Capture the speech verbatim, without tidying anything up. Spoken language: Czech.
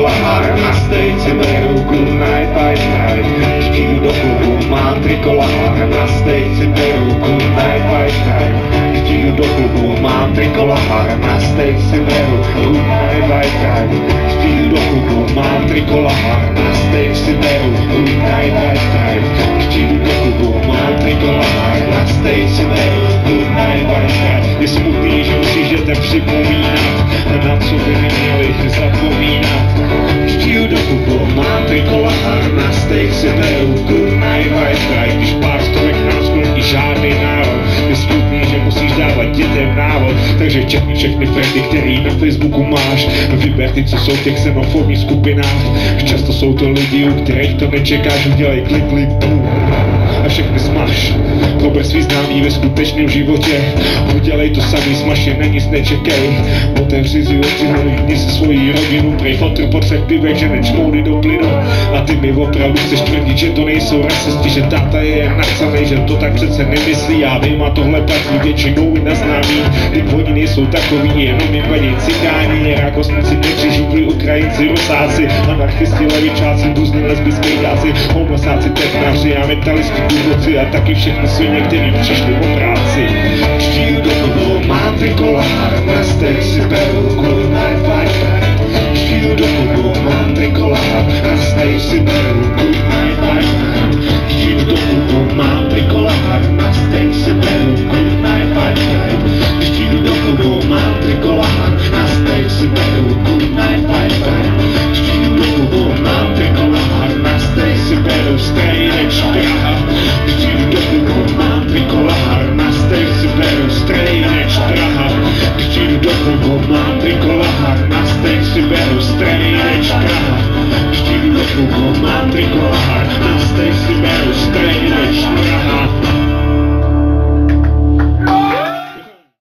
trikolár, na stejce beru good night, bye night. Jdu do klubu, mám trikolár, na stejce beru good night, bye night. Jdu do klubu, mám trikolár, na stejce beru good night, bye night. Jdu do klubu, mám trikolár, na stejce beru good night, bye night. Jdu do klubu, mám trikolár, na stejce beru good night, bye night. Je smutný, že musíš dětem připomínat, na co by neměli zapomínat. Jdu do klubu, mám trikolár, na stejce beru good night, bye night. Když pár stovek nás skloní žádný národ, je smutný, že musíš dávat dětem návod. Takže čekni všechny friendy, který na Facebooku máš, vyber ty, co jsou v těch xenofobních skupinách. Často jsou to lidi, u kterých to nečekáš, udělej klik, klik, bum a všechny smaž. Prober svý známý ve skutečném životě, udělej to samý, smaž je, na nic nečekej. Otevři si oči, nalídni se svojí rodinu, prej fotr po třech pivech, že nečmouny do plynu. A ty mi opravdu chceš tvrdit, že to nejsou rasisti, že táta je jen nachcanej, že to tak přece nemyslí. Já vím, a tohle platí většinou i na známý. Ty oni nejsou takový, jenom jim vadí cikáni, rákosníci, nepřeživlí, Ukrajinci, Rusáci, anarchisti, levičáci, různý lesbický dáci, homosáci, technáři a metalisti, důvodci a taky všechny svině, který přišli o práci. Jdu do klubu, mám trikolár, na stejci beru good night, bye night. Jdu do klubu, mám trikolár, na stejci beru good night, bye night. Jdu do klubu, mám trikolár, na stejci beru good night, bye night. Jdu do klubu, mám trikolár, na stejci beru good night, bye night. Jdu do klubu, mám trikolár, na stejci beru strejneč Praha. Jdu do klubu, mám trikolár, na stejci beru strejneč Praha. Jdu do klubu, mám trikolár, na stejci beru strejneč Praha. Jdu do klubu, mám trikolár, na